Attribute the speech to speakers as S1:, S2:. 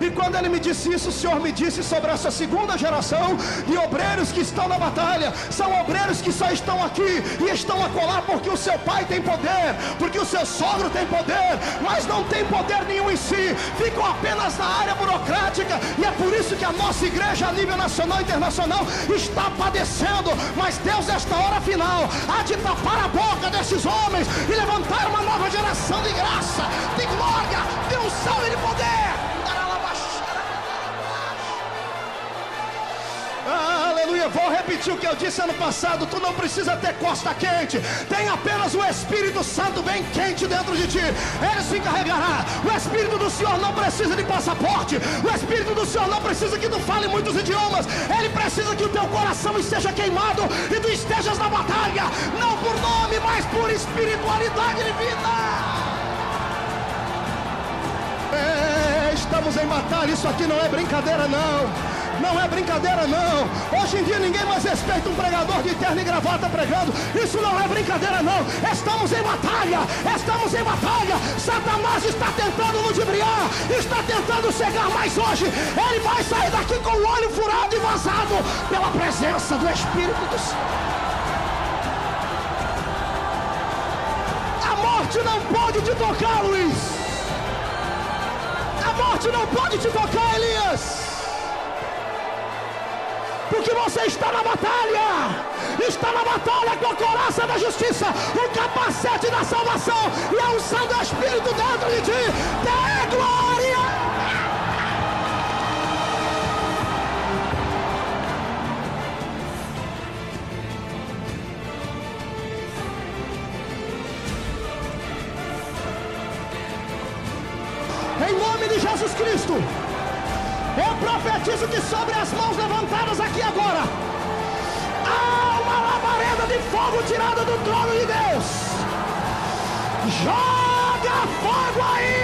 S1: E quando ele me disse isso, o Senhor me disse sobre essa segunda geração de obreiros que estão na batalha. São obreiros que só estão aqui e estão a colar porque o seu pai tem poder, porque o seu sogro tem poder, mas não tem poder nenhum em si, ficam apenas na área burocrática. E é por isso que a nossa igreja a nível nacional e internacional está padecendo. Mas Deus, nesta hora final, há de tapar a boca desses homens e levantar uma nova geração de graça, de glória, de unção e de poder. Aleluia. Vou repetir o que eu disse ano passado. Tu não precisa ter costa quente, tem apenas o Espírito Santo bem quente dentro de ti. Ele se encarregará. O Espírito do Senhor não precisa de passaporte. O Espírito do Senhor não precisa que tu fale muitos idiomas. Ele precisa que o teu coração esteja queimado e tu estejas na batalha, não por nome, mas por espiritualidade divina. Estamos em batalha. Isso aqui não é brincadeira, não. Não é brincadeira, não. Hoje em dia ninguém mais respeita um pregador de terno e gravata pregando. Isso não é brincadeira, não. Estamos em batalha. Estamos em batalha. Satanás está tentando ludibriar, está tentando cegar, mas hoje ele vai sair daqui com o olho furado e vazado pela presença do Espírito do Senhor. A morte não pode te tocar, Luiz. A morte não pode te tocar, Elias. Porque você está na batalha. Está na batalha com a couraça da justiça, o capacete da salvação e a unção do Espírito dentro de ti. Dê glória. Em nome de Jesus Cristo, eu profetizo que sobre as mãos levantadas aqui agora, há uma labareda de fogo tirada do trono de Deus. Joga fogo aí.